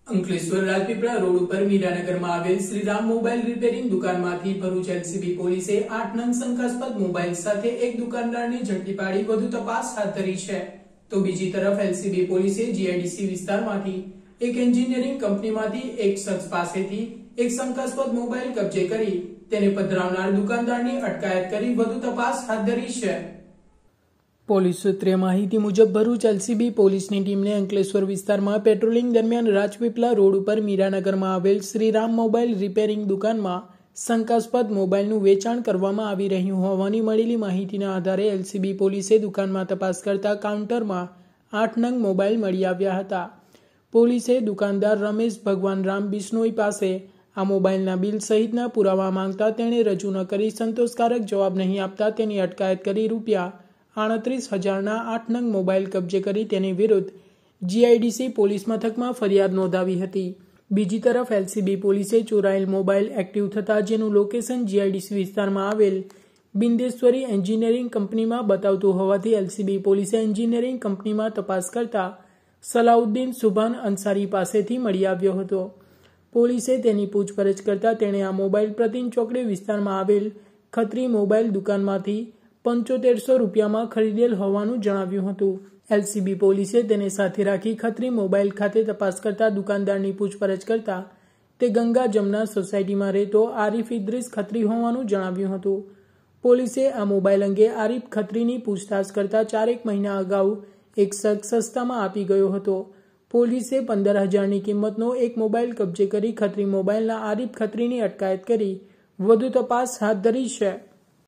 Ankleshwar Rajpipla road ઉપર મીરાનગરમાં આવેલ Shriram mobile repairing દુકાનમાંથી ભરૂચ એલસીબી પોલીસે 8 નંગ શંકાસ્પદ મોબાઈલ સાથે એક દુકાનદારને ઝડપી પાડી વધુ તપાસ હાથ ધરી છે। તો બીજી તરફ એલસીબી પોલીસે જીઆઈડીસી વિસ્તારમાંથી એક એન્જિનિયરિંગ કંપનીમાંથી એક શખ્સ પાસેથી એક શંકાસ્પદ મોબાઈલ કબજે કરી તેને પધરાવનાર દુકાનદારની અટકાયત કરી વધુ તપાસ હાથ ધરી છે। પોલીસ સૂત્રે માહિતી મુજબ ભરૂચ એલસીબી પોલીસની ટીમને અંકલેશ્વર વિસ્તારમાં પેટ્રોલિંગ દરમિયાન રાજપીપળા રોડ ઉપર મીરાનગરમાં આવેલ શ્રીરામ મોબાઈલ રિપેરિંગ દુકાનમાં શંકાસ્પદ મોબાઈલનું વેચાણ કરવામાં આવી રહ્યું હોવાની મળેલી માહિતીના આધારે એલસીબી પોલીસે દુકાનમાં તપાસ કરતા કાઉન્ટરમાં 8 નંગ મોબાઈલ મળી આવ્યા હતા। પોલીસે દુકાનદાર રમેશ ભગવાન રામ બિશ્નોઈ પાસે આ મોબાઈલના બિલ સહિતના પુરાવા માંગતા તેણે રજૂ ન કરી સંતોષકારક જવાબ નહીં આપતા તેની અટકાયત કરી ₹38,000ના 8 નંગ મોબાઈલ કબજે કરી તેની વિરુદ્ધ જીઆઈડીસી પોલીસ મથકમાં ફરિયાદ નોંધાવી હતી। બીજી તરફ એલસીબી પોલીસે ચોરાયેલ મોબાઈલ એક્ટિવ થતા જેનું લોકેશન જીઆઈડીસી વિસ્તારમાં આવેલ બિંદેશ્વરી એન્જિનિયરિંગ કંપનીમાં બતાવતું હોવાથી એલસીબી પોલીસે એન્જિનિયરિંગ કંપનીમાં તપાસ કરતા સલાઉદ્દીન સુભાન અંસારી પાસેથી મળી આવ્યો હતો। પોલીસે તેની પૂછપરછ કરતા તેણે આ મોબાઈલ પ્રતિન ચોકડી વિસ્તારમાં આવેલ ખત્રી મોબાઈલ દુકાનમાંથી ₹7500માં ખરીદેલ હોવાનું જણાવ્યું હતું। એલસીબી પોલીસે તેને સાથે રાખી ખત્રી મોબાઈલ ખાતે તપાસ કરતા દુકાનદારની પૂછપરછ કરતા તે ગંગા જમના સોસાયટીમાં રહેતો આરીફ ઇદ્રીસ ખત્રી હોવાનું જણાવ્યું હતું। પોલીસે આ મોબાઈલ અંગે આરીફ ખત્રીની પૂછતાછ કરતા 4 મહિના અગાઉ એક શખ્સ સસ્તામાં આપી ગયો હતો। પોલીસે 15,000ની કિંમતનો એક મોબાઈલ કબજે કરી ખત્રી મોબાઈલના આરીફ ખત્રીની અટકાયત કરી વધુ તપાસ હાથ ધરી છે।